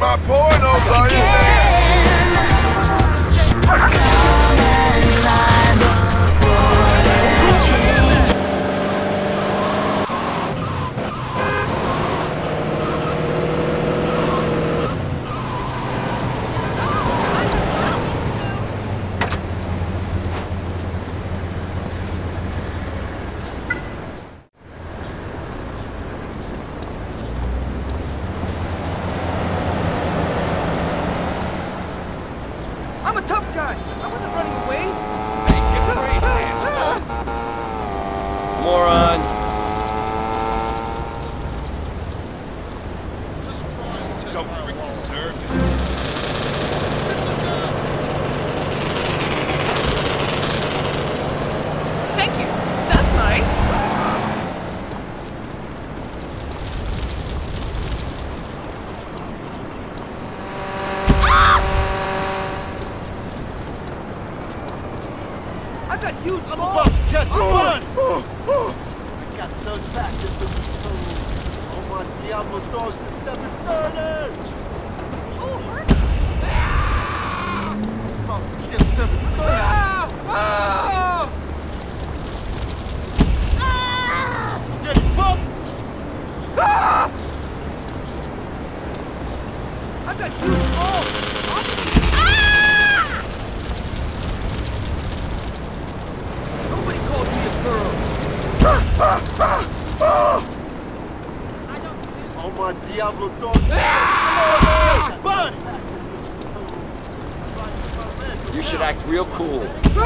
my pornos, are you I'm a tough guy. I wasn't running away. Moron. Thank you. That's nice. I got huge balls. I'm about to catch on. I got those passes to be told. Oh my Diablo dogs is 730! Oh, hurt. About to get 730! Get fucked! I got huge balls. Nobody called me a girl. Oh my Diablo dogs! Bud! You should act real cool.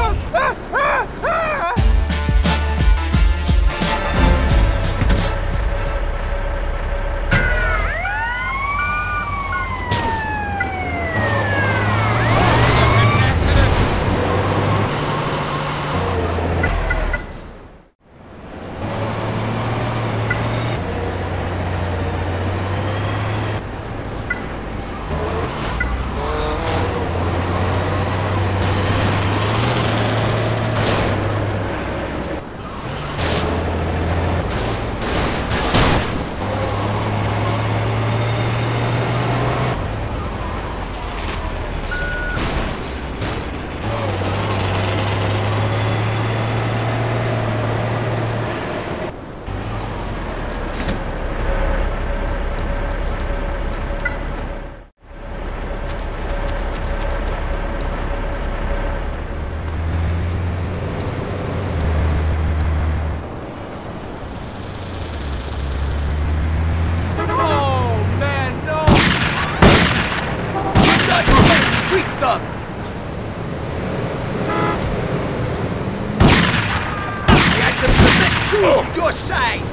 Your size!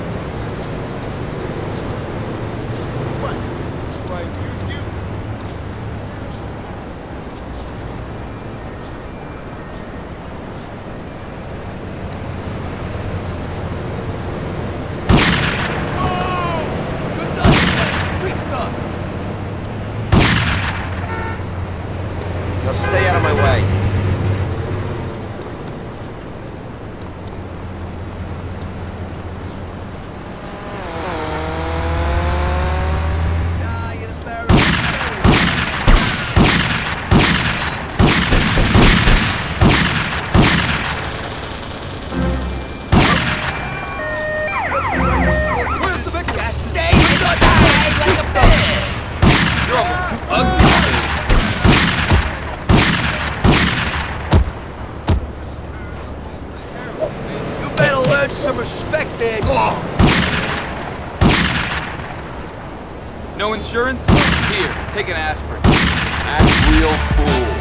What? Right, you. Now stay out of my way. You're almost too ugly. You better learn some respect, man. No insurance? Here, take an aspirin. Act real cool.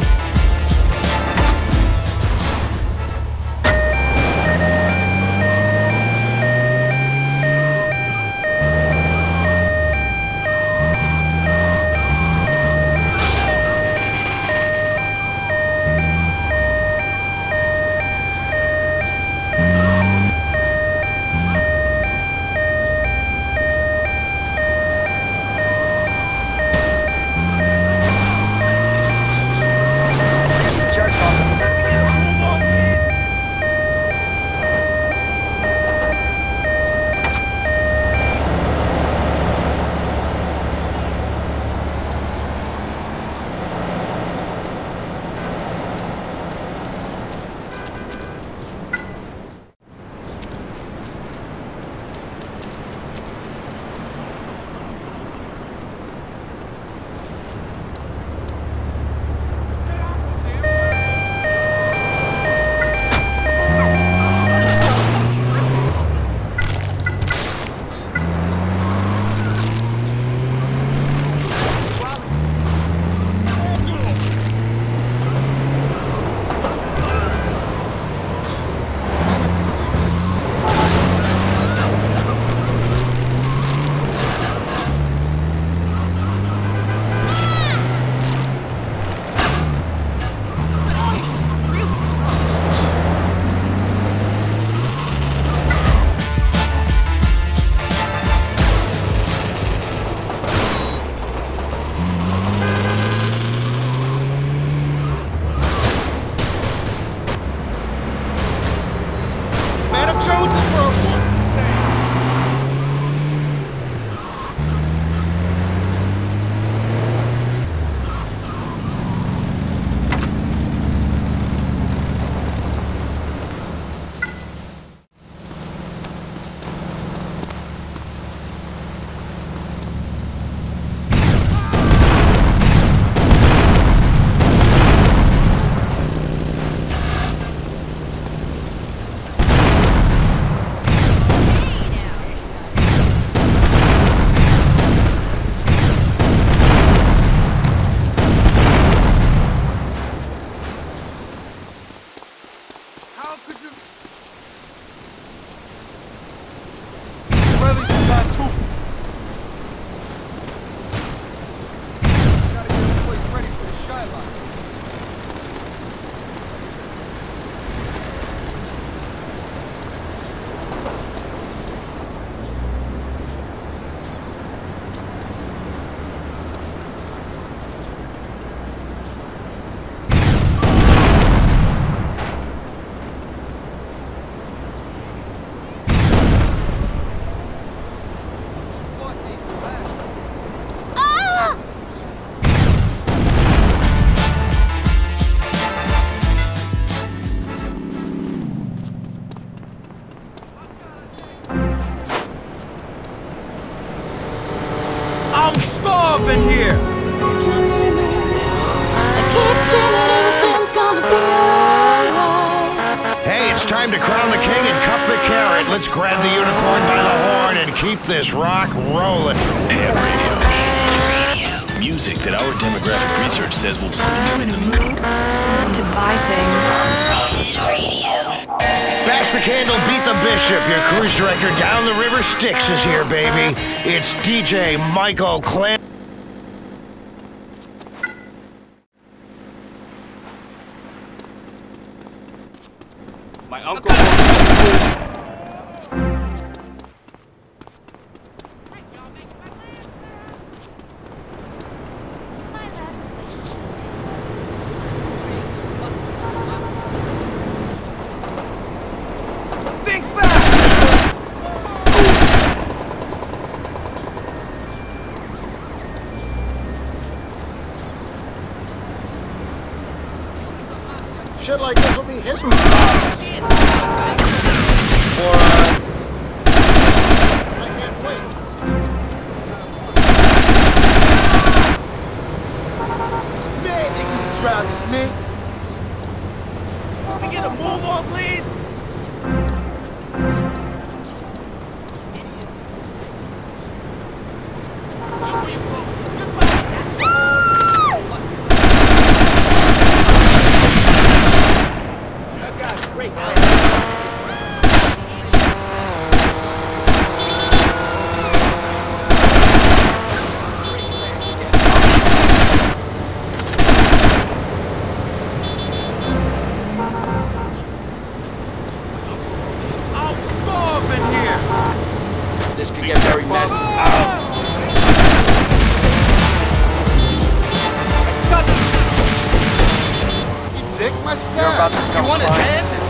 up in here. Hey, it's time to crown the king and cuff the carrot. Let's grab the unicorn by the horn and keep this rock rolling. Ham radio. Music that our demographic research says will put you in the mood to buy things. Bash the candle, beat the bishop. Your cruise director down the river Styx is here, baby. It's DJ Michael Clan. My uncle. Think back. Shit like this will be history. I can't wait. Man, they can try this, man. Can we get a move on, please? That guy's great. This could get very messy. You dig my style? You want his hand?